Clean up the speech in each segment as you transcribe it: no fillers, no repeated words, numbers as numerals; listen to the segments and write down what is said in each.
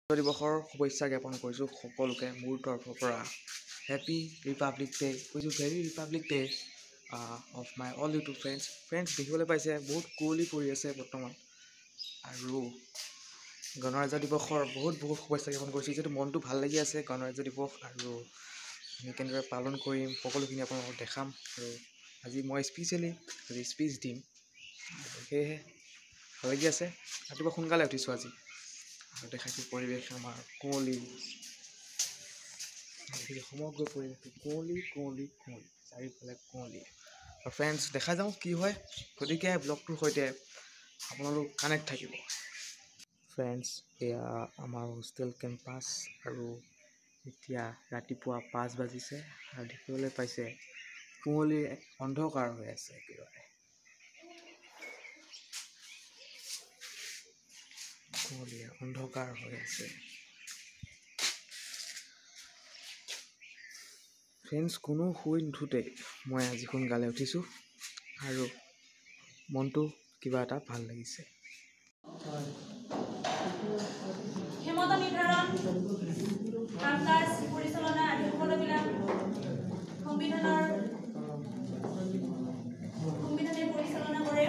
দিৱসৰ শুভেচ্ছা জ্ঞাপন কৰিছোঁ সকলোকে মোৰ তৰফৰ পৰা happy republic day wish very republic day of my all YouTube friends দেখিবলৈ পাইছে বহুত কুঁৱলী পৰি আছে বৰ্তমান আৰু গণৰাজ্য দিৱসৰ বহুত শুভেচ্ছা জ্ঞাপন কৰিছোঁ যিহেতু মনটো ভাল লাগি আছে গণৰাজ্য দিৱস আৰু আমি কেনেদৰে পালন কৰিম সকলোখিনি আপোনালোকক দেখাম আৰু আজি মই স্পেচিয়েলি স্পীচ দিম আৰু সেয়েহে ভাল লাগি আছে ৰাতিপুৱা সোনকালে উঠিছোঁ আজি আৰু দেখাইছোঁ পৰিৱেশ আমাৰ কুঁৱলী সমগ্ৰ পৰিৱেশটো কুঁৱলী চাৰিওফালে কুঁৱলী আৰু ফ্ৰেণ্ডছ দেখা যাওঁ কি হয় গতিকে ব্লগটোৰ সৈতে আপোনালোক কানেক্ট থাকিব ফ্ৰেণ্ডছ এয়া আমাৰ হোষ্টেল কেম্পাছ আৰু এতিয়া ৰাতিপুৱা 5 বাজিছে আৰু দেখিবলৈ পাইছে কুঁৱলী অন্ধকাৰ হৈ আছে একেবাৰে কুঁৱলী অন্ধকাৰ হৈ আছে ফ্ৰেণ্ডছ কোনো শুই নুঠোঁতেই মই আজি সোনকালে উঠিছোঁ আৰু মনটো কিবা এটা ভাল লাগিছে ক্ষমতা নিৰ্ধাৰণ কাম-কাজ পৰিচালনা আদি সকলোবিলাক সংবিধানে পৰিচালনা কৰে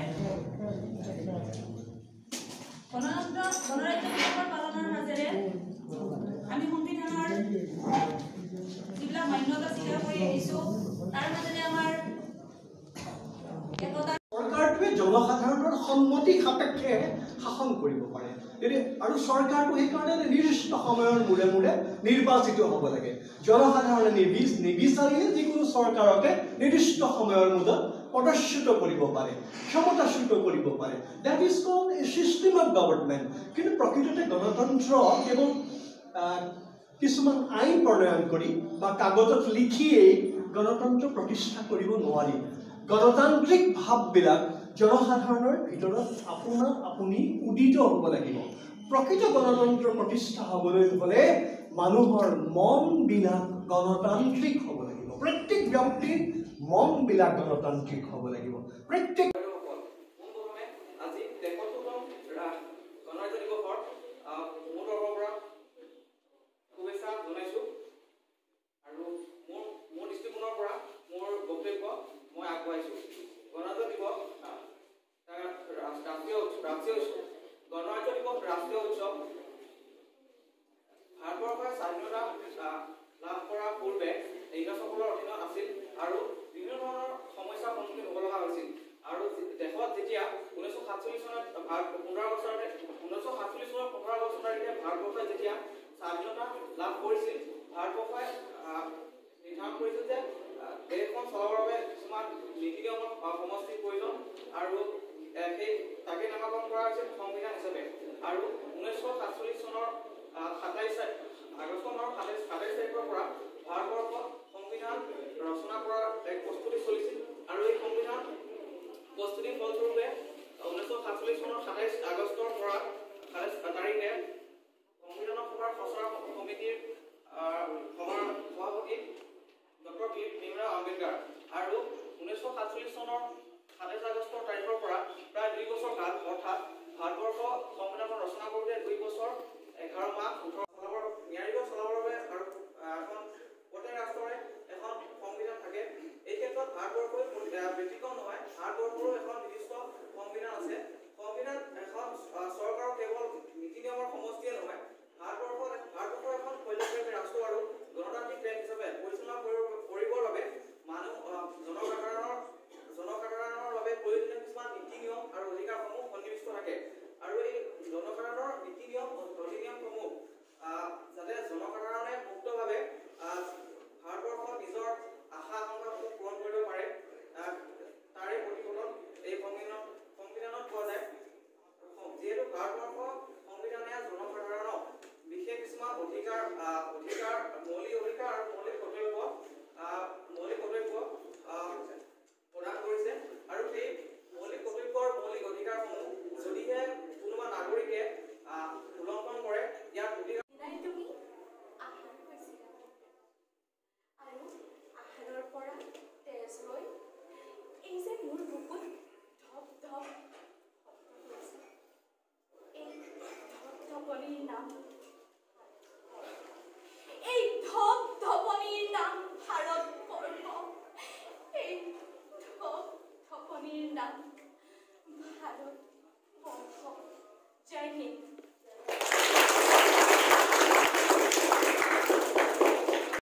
গণৰাজ্য দিৱসৰ পালনৰ মাজেৰে আমি সংবিধানৰ যিবিলাক মান্যতা স্বীকাৰ কৰি আহিছোঁ তাৰ মাজেৰে আমাৰ একতা চৰকাৰটোৱে জনসাধাৰণৰ সন্মতি সাপেক্ষে শাসন কৰিব পাৰে আৰু চৰকাৰটো সেইকাৰণে নিৰ্দিষ্ট সময়ৰ মূৰে মূৰে নিৰ্বাচিত হ'ব লাগে জনসাধাৰণে নিৰ্বিচাৰিয়ে যিকোনো চৰকাৰকে নিৰ্দিষ্ট সময়ৰ মূৰত পদচ্যুত কৰিব পাৰে ক্ষমতাচ্যুত কৰিব পাৰে that is called a system of government কিন্তু প্ৰকৃততে গণতন্ত্ৰ কেৱল কিছুমান আইন প্ৰণয়ন কৰি বা কাগজত লিখিয়েই গণতন্ত্ৰ প্ৰতিষ্ঠা কৰিব নোৱাৰি গণতান্ত্ৰিক ভাৱবিলাক জনসাধাৰণৰ ভিতৰত আপুনি উদিত হ'ব লাগিব প্ৰকৃত গণতন্ত্ৰ প্ৰতিষ্ঠা হ'বলৈ হ'লে মানুহৰ মনবিলাক গণতান্ত্ৰিক হ'ব লাগিব প্ৰত্যেক ব্যক্তিৰ মনবিলাক গণতান্ত্ৰিক হ'ব লাগিব প্ৰত্যেক আজি দেখোন গণৰাজ্য দিৱসৰ মোৰ তৰফৰ পৰা শুভেচ্ছা জনাইছোঁ আৰু মোৰ দৃষ্টিকোণৰ পৰা মোৰ বক্তব্য মই আগবঢ়াইছোঁ গণৰাজ্য দিৱস গণৰাজ্য দিৱস ৰাষ্ট্ৰীয় উৎসৱ ভাৰতবৰ্ষৰ স্বাধীনতা লাভ কৰাৰ পূৰ্বে ইংৰাজসকলৰ অধীনত আছিল আৰু বিভিন্ন ধৰণৰ সমস্যাৰ সন্মুখীন হ'ব লগা হৈছিল আৰু দেশত যেতিয়া 1947 চনত 15 বছৰতে 1947 চনৰ 15 বছৰলৈকে ভাৰতবৰ্ষই যেতিয়া স্বাধীনতা লাভ কৰিছিল ভাৰতবৰ্ষই নিৰ্ধাৰণ কৰিছিল যে দেশখন চলাবৰ বাবে কিছুমান নীতি নিয়মৰ সমষ্টিৰ প্ৰয়োজন আৰু সেই তাকে নামাকৰণ কৰা হৈছিল সংবিধান হিচাপে আৰু 1947 চনৰ 27 আগষ্ট মাহৰ 27 তাৰিখৰ পৰা ভাৰতবৰ্ষত সংবিধান ৰচনা কৰাৰ এক প্ৰস্তুতি চলিছিল আৰু এই সংবিধান প্ৰস্তুতিৰ ফলস্বৰূপে 1947 চনৰ 27 আগষ্টৰ পৰা 27 তাৰিখে সংবিধান সভাৰ খচৰা সমিতিৰ সভাপতি ডক্টৰ ভীমৰাও আম্বেদকাৰ আৰু 1947 চনৰ 27 আগষ্টৰ তাৰিখৰ পৰা প্ৰায় 2 বছৰ কাল অৰ্থাৎ ভাৰতবৰ্ষ সংবিধান ৰচনা কৰোঁতে 2 বছৰ 11 মাহ 18 ন্যায়িক চলাবৰ বাবে আৰু এখন প্ৰত্যেক ৰাষ্ট্ৰৰে এখন সংবিধান থাকে এই ক্ষেত্ৰত ভাৰতবৰ্ষই ব্যতিক্ৰম নহয় ভাৰতবৰ্ষৰো এখন নিৰ্দিষ্ট সংবিধান আছে সংবিধান এখন চৰকাৰৰ কেৱল নীতি নিয়মৰ সমষ্টি নাম ভারত বর্ষ। জয় হিন্দ।